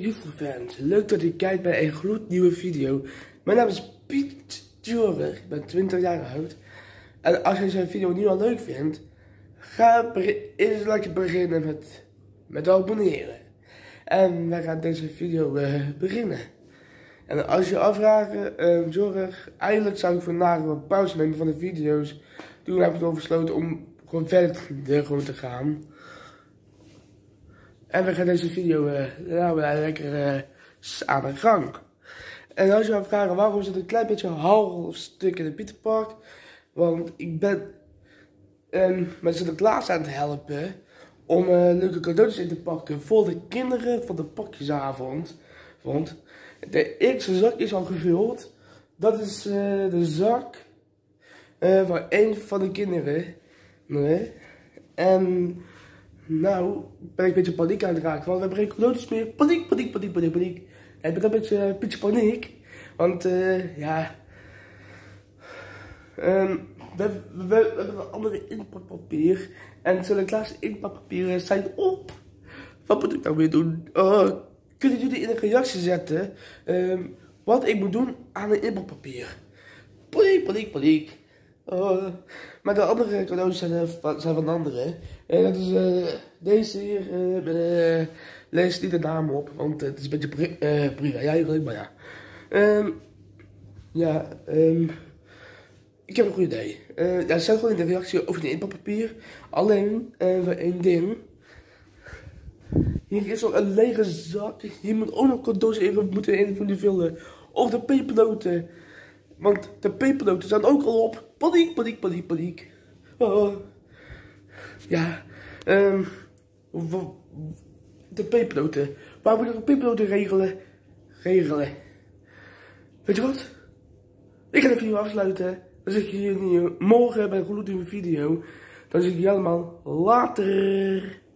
YouTube-fans, leuk dat je kijkt bij een gloednieuwe video. Mijn naam is Piet Jorig, ik ben 20 jaar oud. En als je deze video nu al leuk vindt, ga eerst lekker beginnen met abonneren. En wij gaan deze video beginnen. En als je afvraagt, Jorig, eigenlijk zou ik vandaag een pauze nemen van de video's. Toen heb ik al besloten om gewoon verder te gaan. En we gaan deze video lekker aan de gang. En als je gaat vragen waarom zit een klein beetje half stuk in het Pieterpark. Want ik ben met Sinterklaas aan het helpen om leuke cadeautjes in te pakken voor de kinderen van de pakjesavond. Want de eerste zak is al gevuld. Dat is de zak van een van de kinderen. Nee. En nou ben ik een beetje paniek aan het raken, want we hebben geen cadeautjes meer. Paniek. En ik ben een beetje paniek. Want ja. We hebben een andere inpakpapier. En Sinterklaas inpakpapieren zijn op. Wat moet ik nou weer doen? Kunnen jullie in een reactie zetten wat ik moet doen aan een inpakpapier? Paniek. Maar de andere cadeaus zijn van anderen. Dat is deze hier. Lees niet de naam op, want het is een beetje privé eigenlijk, maar ja. Ik heb een goed idee. Ja, zet gewoon in de reactie over de inpakpapier. Alleen voor één ding. Hier is nog een lege zak. Hier moet ook nog cadeaus in moeten invullen. Of de pepernoten. Want de pepernoten zijn ook al op. Paniek. Ja. De pepernoten. Waar moet ik de pepernoten regelen? Weet je wat? Ik ga de video afsluiten. Dan zie ik je hier morgen bij een gloednieuwe video. Dan zie ik je allemaal later.